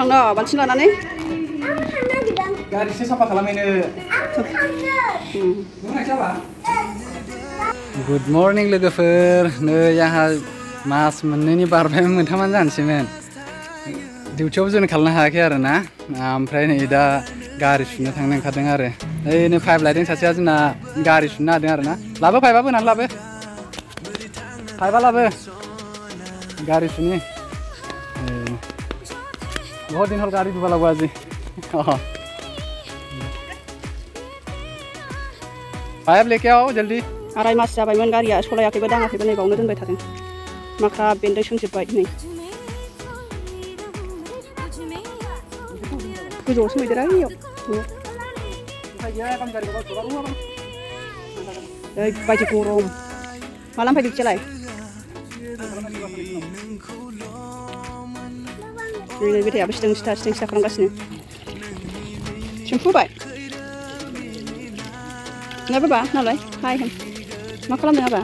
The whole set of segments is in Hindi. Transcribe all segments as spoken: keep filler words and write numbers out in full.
थांनो बाल्थिं लानानै गारिसो साफा खालामैनो गुड मर्निं लोगोफोर नै आंहा मास मोननैनि बारबाय मोनथामानो जानोसैमोन डिउटियाव जों खालामनो हायाखै आरो ना ओमफ्राय नै दा गारि सुनो थांनो ओंखारदों आरो ओइनो पाइप लायदों सासेया जोंना गारि सुनो नागिरदों आरो ना लाबो पाइपआ बोनानै लाबो पाइपआ लाबो गारि सुनि बहुत दिन हल गाड़ी धोबा लगो आज पाइप लेके आओ जल्दी आराय मास जाबायमोन गारिया सलायाखैबो दाङाखैबो नै बावनो दोनबाय थादों माख्रा बेन्दों सोंजोबबाय नै गोजौआवसो मैदेरा इयाव ओरैबायदि गरम माला फैदों बिदियालाय नै बेटायाबो सिथों सिथा सिथों सिथा खालामगासिनो सोंफुबाय ना बाबा नालाय हाय होन मा खालामदों आबा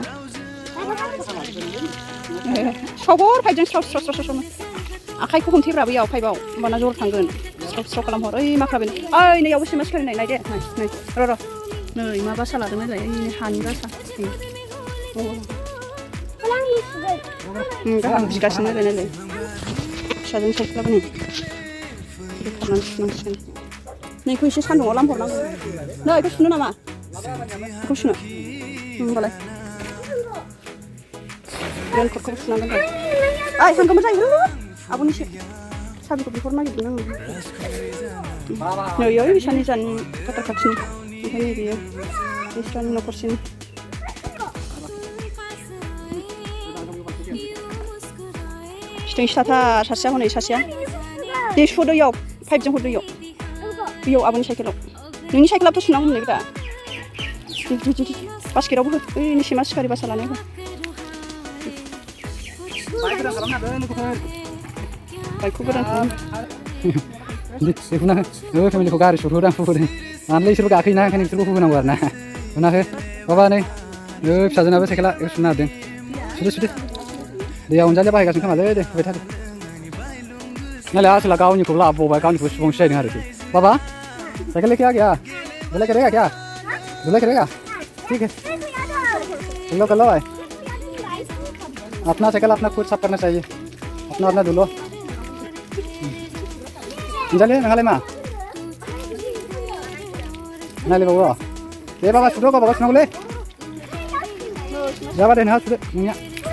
सबर फाइजों स्राव स्राव स्राव स्राव आखाइखौ हमथेब्रा बैयाव फाइभआव होमबाना जर थांगोन स्राव स्राव खालामहर ओइ माख्रा बेनो ओइ नैयावबो सैमा सिखारनाय नाय दे नै र' र' नै मा बासा लादों नायलाय ओइ हानि बासा गाहाम बिगासिनो आरो नायलाय फिसाजों साइकेलाबो नै बोखारनानै सुनांसिगोन नैखौ एसे सान्दुङाव लामहरनांगौ नै बेखौ सुनो नामा बेखौ सुनो होमबालाय रेनकटखौबो सुनांगोन दे ओइ हांगोमोर जायो आब'निसो साबिखौ बिहर नागिरदों आङो नै ओइ बिसानि जानि फोथार खाथिनि ओमफ्राय नै बियो बिस्रानि न'खरसिनि सिथों सिथाथार सासेया हनै सासेया दे सु दैयाव पाइपजों हर दैयाव बैयाव आब'नि साइकेलाव नोंनि साइकेलाबोथ' सुनांगौमोन दा बास्केटआवबो हो ओइ सैमा सिखारि बासा लानायाव बाइकखौ गोदान खालाम बेखौना हो फेमिलिखौ गारि सुहोदां फुहोदों मानोलै इसोरबो गाखोयोना ओंखायनो बिसोरखौ होनांगौ आरो ना होना हो बाबा नै फिसाजोनाबो साइकेला बेखौ सुनो नागिरदों सुदो सुदो दैया अनजालिया बाहायगासिनो खोमालै दे होबाय थादो नालाय आसोला गावनिखौ लाबोबाय गावनिखौ सुबुंसो जाहैदों आरोखि बाबा साइकेल लेके आ गया धुलाई करेगा क्या धुलाई करेगा ठीक है चलो कर लो भाई अपना साइकिल अपना खुद साफ करना चाहिए अपना अपना धुलो अंजलि नंगाले मा नाले बाबा दे बाबा सुदो बाबा सुनांगौ ले जाबा दे ना सुदो नोंनिया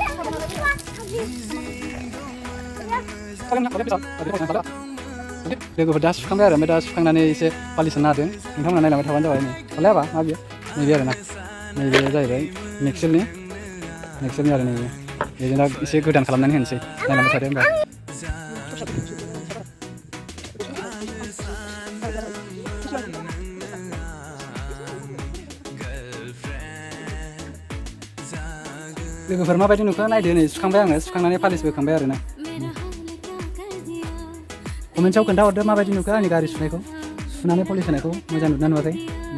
लोगोफोर दा सुखांबाय आरो ओमफ्राय दा सुखांनानै एसे पालिस नादों नोंथांमोना नायलांबाय थाबानो जाबाय नै हलाय हाबा मा बियो नैबे आरो ना नैबे जाहैबाय नेक्सेलनि नेक्सेलनि आरो नैबे बेजों दा एसे गोदान खालामनानै होनोसै नायलांबाय थादो होमबा लोगोफोर माबायदि नुखो नायदो नै सुखांबाय आङो सुखांनानै पालिस बोखांबाय आरो ना कमेन्टआव खोन्थाहरदो माबायदि नुखो आंनि गारि सुनायखौ सुनानै पलिस होनायखौ मोजां नुदोंना नुवाखै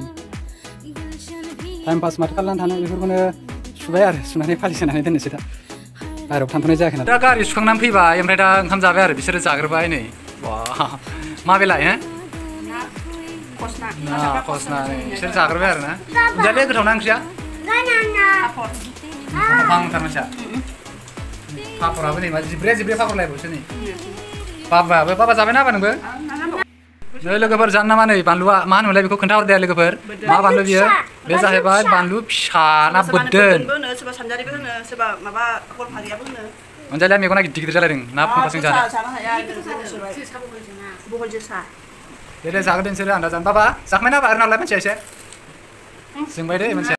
टाइम पास माथो खालामनानै थानो बेफोरखौनो सुबाय आरो सुनानै पालिस होनानै दोननोसै दा बाहेरायाव थांथ'नाय जायाखै ना दा गारि सुखांनानै फैबाय ओमफ्राय दा ओंखाम जाबाय आरो बिसोरो जाग्रोबाय नै मा बेलाय हो ना खसना नै बिसोर जाग्रोबाय आरो ना जाले गोथावना ओंख्रिया गोथावथार मानसिया पापराबो नै मा जिब्रे जिब्रे पापर लायबावसो नै बाबाबो बाबा जाबाय ना नोंबो नै लोगोफोर जानो नामा नै बानलुआ मा होनोमोनलाय बेखौ खोन्थाहर दे लोगोफोर मा बानलु बियो बे जाहैबाय बानलु फिसा ना बोदोन सोरबा सानजारिबो होनो सोरबा माबा गलफारियाबो होनो अनजालिया मेगना गिदिर गिदिर जालायदों ना फंबासजों जानो बहल जोसा दे दे जागोन नोंसोरो आं दा जानो बाबा जाखांबाय ना आरो नालाय मानसिया एसे जोंबाय दे मानसिया